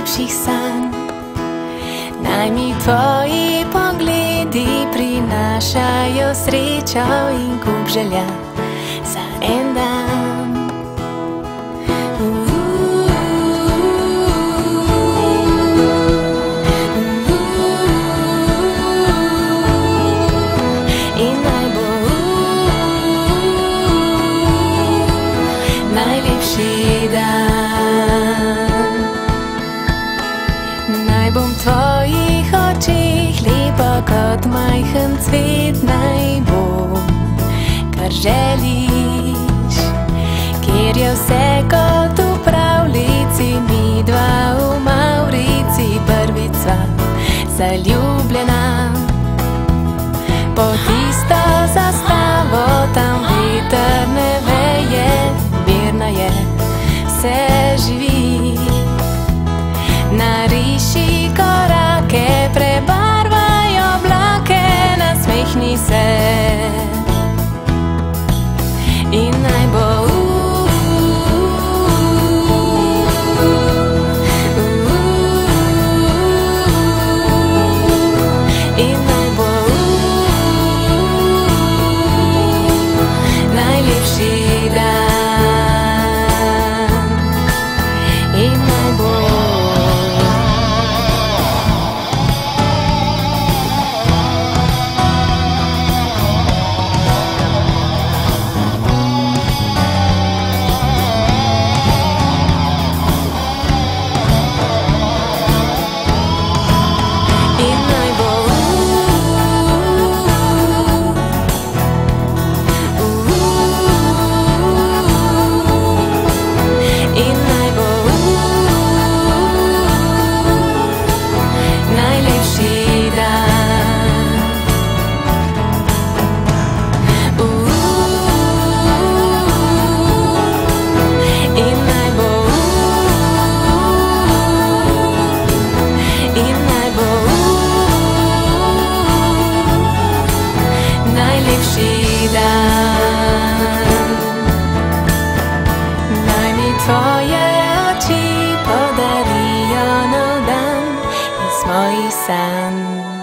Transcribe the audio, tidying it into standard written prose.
najlepših sanj. Naj mi tvoji pogledi prinašajo srečo in kup želja za en dan. In naj bo najlepši dan. Naj bom v tvojih očeh lepa kot majhen cvet, naj bom, kar želiš, kjer je vse kot v pravljici, midva v Mavrici prvič sva zaljubljena. Pod isto zastavo tam veter ne veje, mirna je, vse živi. Nariši korake, prebarvaj oblake, nasmehni se. In naj bo in naj bo najlepši dan. In naj bo naj mi tvoje oči podarijo nov dan iz mojih sanj.